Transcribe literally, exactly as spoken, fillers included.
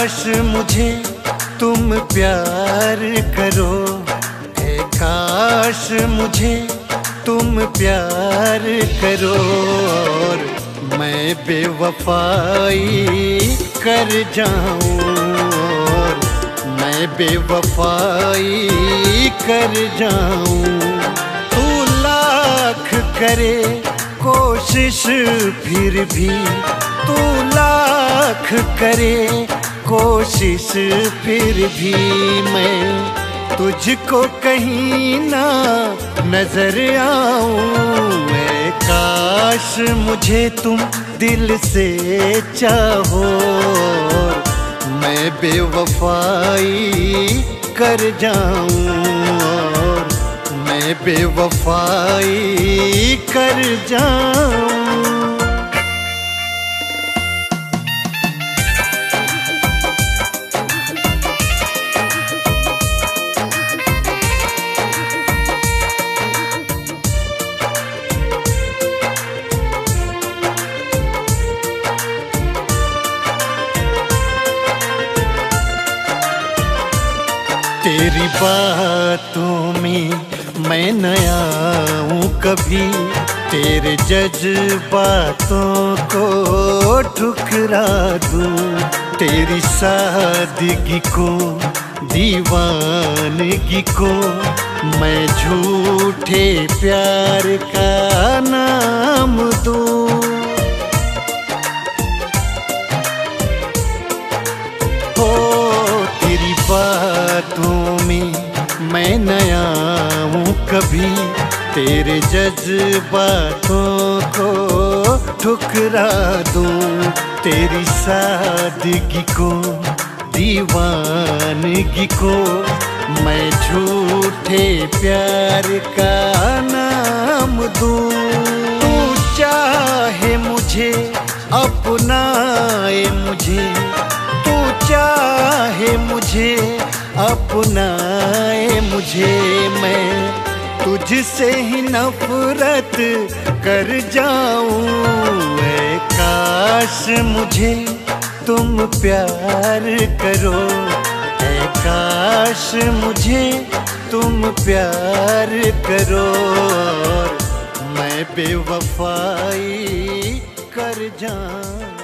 काश मुझे तुम प्यार करो, है काश मुझे तुम प्यार करो, और मैं बेवफाई कर जाऊं, और मैं बेवफाई कर जाऊं। तू लाख करे कोशिश फिर भी, तू लाख करे कोशिश फिर भी, मैं तुझको कहीं ना नजर आऊं। मैं काश मुझे तुम दिल से चाहो, मैं बेवफाई कर जाऊं, और मैं बेवफाई कर जाऊं। तेरी बातों में मैं नया हूँ कभी, तेरे जज्बातों को ठुकरा दूँ, तेरी सादगी को दीवानगी को मैं झूठे प्यार का नाम दूँ। बातों में मैं नया हूँ कभी, तेरे जज्बातों को ठुकरा दूँ, तेरी सादगी को दीवानगी को मैं झूठे प्यार का नाम दूँ। तू चाहे मुझे अपनाए मुझे, तू चाहे मुझे अपनाए मुझे, मैं तुझसे ही नफरत कर जाऊं। ऐ काश मुझे तुम प्यार करो, ऐ काश मुझे तुम प्यार करो, और मैं बेवफाई कर जाऊं।